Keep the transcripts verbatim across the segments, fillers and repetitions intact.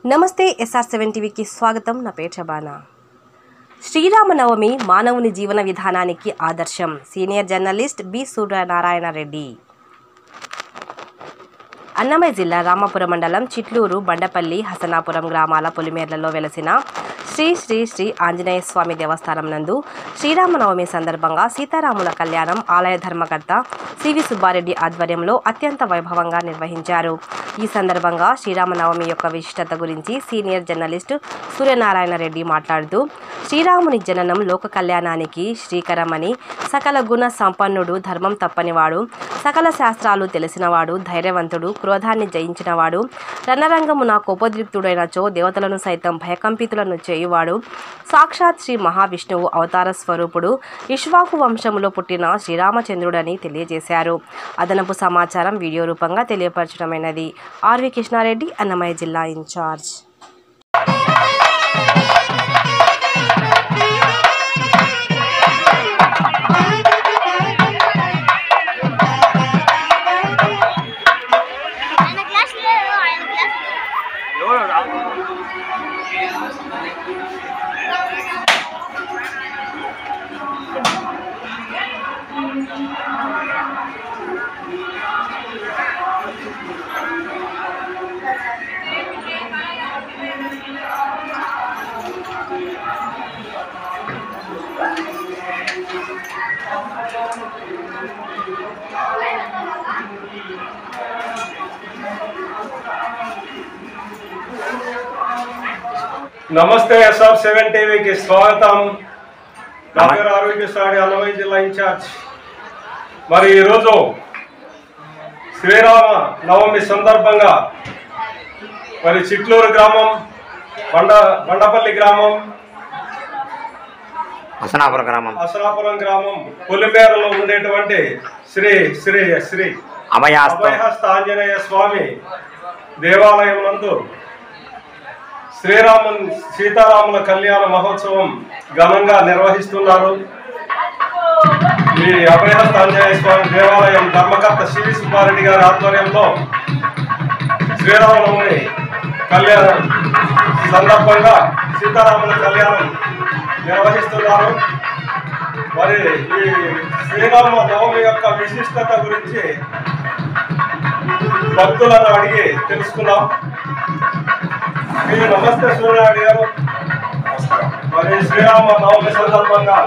నమస్తే SR seven టీవీకి స్వాగతం. నా పేరు శబానా. శ్రీరామనవమి మానవుని జీవన విధానానికి ఆదర్శం. Senior journalist B Suryanarayana Reddy. Annamayya జిల్లా రామాపురం మండలం చిట్లూరు, బండపల్లి, హసనాపురం గ్రామాల పొలిమేర్లలో వెలసిన శ్రీ శ్రీ శ్రీ ఆంజనేయ స్వామి దేవస్థానం నందు శ్రీరామనవమి సందర్భంగా సీతారాముల కళ్యాణం ఆలయ ధర్మకర్త సివి సుబ్బారెడ్డి ఆధ్వర్యంలో అత్యంత వైభవంగా నిర్వహించారు. ఈ సందర్భంగా శ్రీరామనవమి యొక్క విశిష్టత గురించి సీనియర్ జర్నలిస్ట్ సూర్యనారాయణ రెడ్డి మాట్లాడుతూ, శ్రీరాముని జననం లోక కళ్యాణానికి శ్రీకరమని, సకల గుణ సంపన్నుడు, ధర్మం తప్పనివాడు, సకల శాస్త్రాలు తెలిసినవాడు, ధైర్యవంతుడు, క్రోధాన్ని జయించినవాడు, రణరంగమున కోపోద్రిక్తుడైనచో దేవతలను సైతం భయకంపితులను చేయువాడు, సాక్షాత్ శ్రీ మహావిష్ణువు అవతార స్వరూపుడు, ఇక్ష్వాకు వంశములో పుట్టిన శ్రీరామచంద్రుడని తెలియజేశారు. అదనపు సమాచారం వీడియో రూపంగా తెలియపరచడమైనది. ఆర్వి కృష్ణారెడ్డి, అన్నమయ్య జిల్లా ఇన్ఛార్జ్. నమస్తే ఎస్ఆర్ సెవెన్ టీవీకి స్వాగతం. నా పేరు ఆర్వి కృష్ణారెడ్డి, అన్నమయ్య జిల్లా ఇన్ఛార్జ్. మరి ఈరోజు శ్రీరామ నవమి సందర్భంగా మరి చిట్లూరు గ్రామం, బండ బండపల్లి గ్రామం, హసనాపురం గ్రామం హసనాపురం గ్రామం పొలిమేరలో ఉండేటువంటి శ్రీ శ్రీ శ్రీ అభయహస్త ఆంజనేయ స్వామి దేవాలయం నందు శ్రీరాముని సీతారాముల కళ్యాణ మహోత్సవం ఘనంగా నిర్వహిస్తున్నారు. ఈ అభయహస్త ఆంజనేయ స్వామి దేవాలయం ధర్మకర్త సివి సుబ్బారెడ్డి గారి ఆధ్వర్యంలో శ్రీరామనవమి కళ్యాణం సందర్భంగా సీతారాముల కళ్యాణం నిర్వహిస్తున్నారు. మరి ఈ శ్రీరామ నవమి యొక్క విశిష్టత గురించి భక్తులను అడిగి తెలుసుకున్నాం. మీరు నమస్తే సూర్యనారాయణ గారు. మరి శ్రీరామ నవమి సందర్భంగా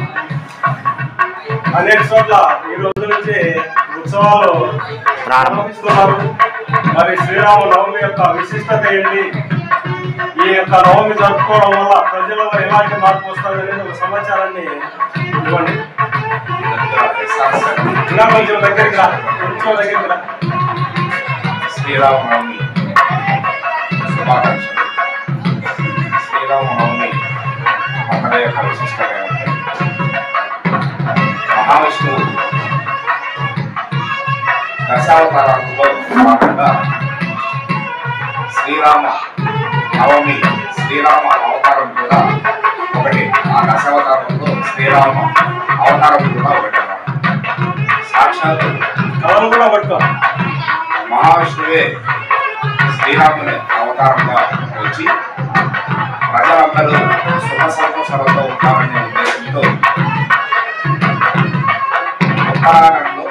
అనేక చోట్ల ఈ రోజు నుంచి ఉత్సవాలు ప్రారంభిస్తున్నారు. మరి శ్రీరామ నవమి యొక్క విశిష్టత ఏంటి, ఈ యొక్క నవమి జరుపుకోవడం వల్ల ప్రజలలో ఎలాంటి మార్పు వస్తుంది అనేది ఒక సమాచారాన్ని ఇవ్వండి. ఇంకా కొంచెం దగ్గరికి రా, కొంచెం దగ్గరికి రా. శ్రీరామనవమి శుభాకాంక్షలు. శ్రీరామనవమి పండుగ యొక్క విశిష్టత ఏమంటే, మహావిష్ణువు దశావతారాలలో భాగంగా శ్రీరామ నవమి, శ్రీరామ అవతారం కూడా ఒకటి. ఆ దశావతారంలో శ్రీరామ అవతారం కూడా ఒకటి. సాక్షాత్ కూడా పట్టుకో మహావిష్ణువే శ్రీరాముని అవతారంగా వచ్చి ప్రజలందరూ సుఖ సంతోషాలతో ఉంటారనే ఉద్దేశంతో ఉత్తరాఖండ్లో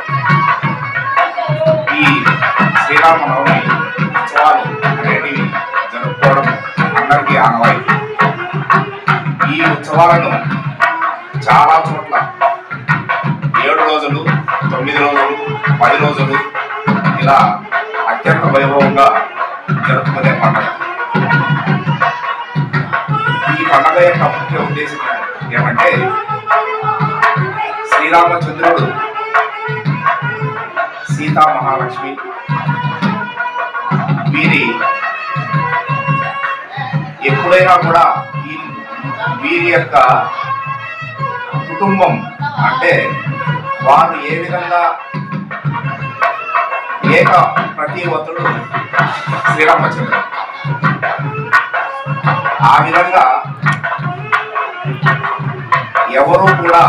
ఈ శ్రీరామనవమి ఉత్సవాలు అనేటివి జరుపుకోవడం అందరికీ ఆనవాయితీ. ఈ ఉత్సవాలను చాలా చోట్ల ఏడు రోజులు, తొమ్మిది రోజులు, పది రోజులు ఇలా అత్యంత వైభవంగా జరుపుకునే పండుగ. ఈ పండుగ యొక్క ముఖ్య ఉద్దేశం ఏమంటే, శ్రీరామచంద్రుడు సీతా మహాలక్ష్మి వీరి ఎప్పుడైనా కూడా ఈ వీరి యొక్క కుటుంబం అంటే వారు ఏ విధంగా ఏక ప్రతివతుడు శ్రీరామచంద్రుడు, ఆ విధంగా ఎవరు కూడా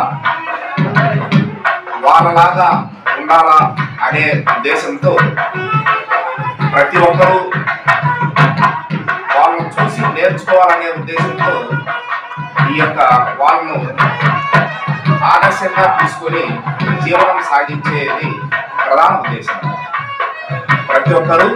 వాళ్ళలాగా ఉండాలా అనే ఉద్దేశంతో ప్రతి ఒక్కరూ వాళ్ళ నేర్చుకోవాలనే ఉద్దేశంతో ఈ యొక్క వాళ్ళను ఆదర్శంగా తీసుకొని జీవనం సాగించేది ప్రధాన ఉద్దేశం. ప్రతి ఒక్కరూ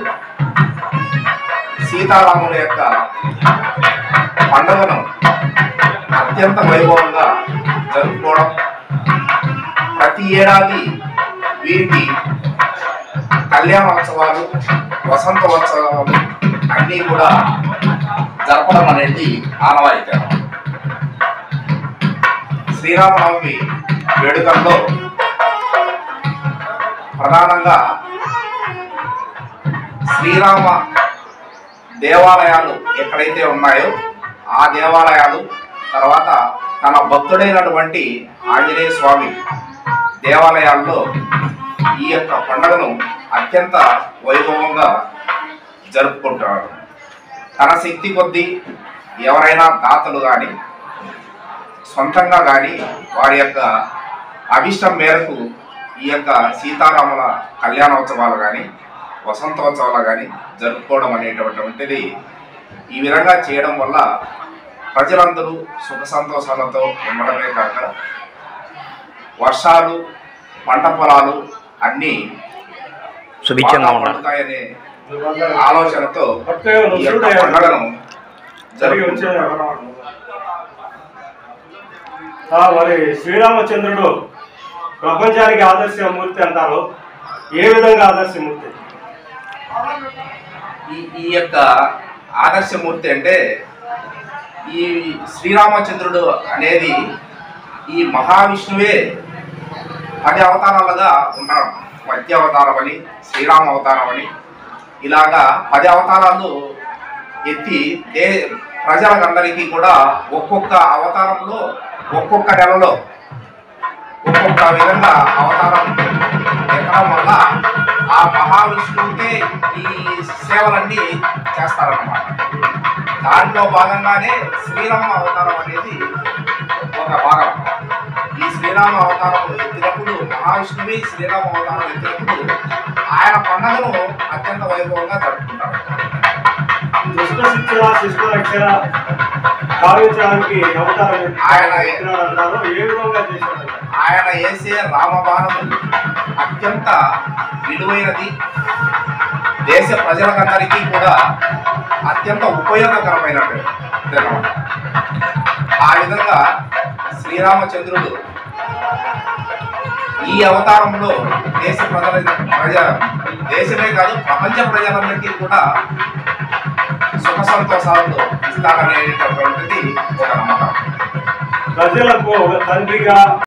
సీతారాముల యొక్క పండుగను అత్యంత వైభవంగా జరుపుకోవడం, ప్రతి ఏడాది వీరికి కళ్యాణోత్సవాలు, వసంతోత్సవాలు అన్నీ కూడా జరపడం అనేది ఆనవాయితీ. శ్రీరామనవమి వేడుకల్లో ప్రధానంగా శ్రీరామ దేవాలయాలు ఎక్కడైతే ఉన్నాయో ఆ దేవాలయాలు, తర్వాత తన భక్తుడైనటువంటి ఆంజనేయ స్వామి దేవాలయాల్లో ఈ యొక్క పండుగను అత్యంత వైభవంగా జరుపుకుంటారు. తన శక్తి కొద్దీ ఎవరైనా దాతలు కానీ సొంతంగా కానీ వారి యొక్క అభిష్టం మేరకు ఈ యొక్క సీతారాముల కళ్యాణోత్సవాలు కానీ వసంతోత్సవాలు కానీ జరుపుకోవడం అనేటటువంటిది ఈ విధంగా చేయడం వల్ల ప్రజలందరూ సుఖ సంతోషాలతో ఉండడమే కాక వర్షాలు, పంట పొలాలు అన్నీ సుభిక్షంగా ఉంటాయనే ఆలోచనతో ఈ యొక్క పండుగను జరుపుకుంటారు. మరి శ్రీరామచంద్రుడు ప్రపంచానికి ఆదర్శమూర్తి అంటారు. ఏ విధంగా ఆదర్శమూర్తి? ఈ ఈ యొక్క ఆదర్శమూర్తి అంటే ఈ శ్రీరామచంద్రుడు అనేది ఈ మహావిష్ణువే పది అవతారాలుగా ఉన్నాడు. మధ్య అవతారం అని, శ్రీరామ అవతారం అని, ఇలాగా పది అవతారాలు ఎత్తి దే ప్రజలందరికీ కూడా ఒక్కొక్క అవతారంలో ఒక్కొక్క నెలలో ఒక్కొక్క విధంగా అవతారం ఎక్కడం వల్ల ఆ మహావిష్ణువుకే ఈ సేవలన్నీ చేస్తారన్నమాట. దాంట్లో భాగంగానే శ్రీరామ అవతారం అనేది ఒక భాగం. ఈ శ్రీరామ అవతారం ఎత్తినప్పుడు మహావిష్ణువి శ్రీరామ అవతారం ఎత్తినప్పుడు ఆయన పండుగను అత్యంత వైభవంగా జరుపుకుంటారు. దుష్ట శిక్షణ, శిష్ట రక్షణ భావించడానికి అవతారం ఆయన అంటారు. ఏ విధంగా చేశారు? ఆయన వేసే రామబాణము అత్యంత విలువైనది, దేశ ప్రజలందరికీ కూడా అత్యంత ఉపయోగకరమైనటువంటి అన్నమాట. ఆ విధంగా శ్రీరామచంద్రుడు ఈ అవతారంలో దేశ ప్రజల ప్రజ దేశమే కాదు ప్రపంచ ప్రజలందరికీ కూడా సుఖ సంతోషాలు ఇస్తారనేటటువంటిది ఒక నమ్మకం. ప్రజలకు ఒక తండ్రిగా